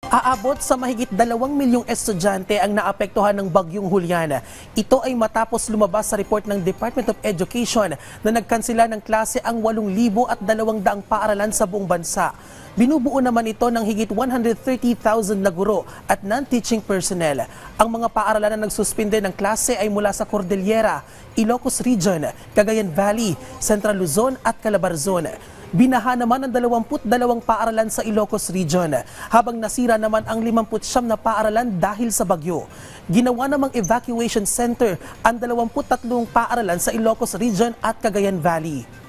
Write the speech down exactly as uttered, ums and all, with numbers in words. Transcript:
Aabot sa mahigit dalawang milyong estudyante ang naapektuhan ng Bagyong Julian. Ito ay matapos lumabas sa report ng Department of Education na nagkansela ng klase ang walong libo at dalawang daang paaralan sa buong bansa. Binubuo naman ito ng higit one hundred thirty thousand na guro at non-teaching personnel. Ang mga paaralan na nagsuspinde ng klase ay mula sa Cordillera, Ilocos Region, Cagayan Valley, Central Luzon at Calabarzon. Binaha naman ang dalawampu't dalawang paaralan sa Ilocos Region, habang nasira naman ang limampu't siyam na paaralan dahil sa bagyo. Ginawa namang evacuation center ang dalawampu't tatlong paaralan sa Ilocos Region at Cagayan Valley.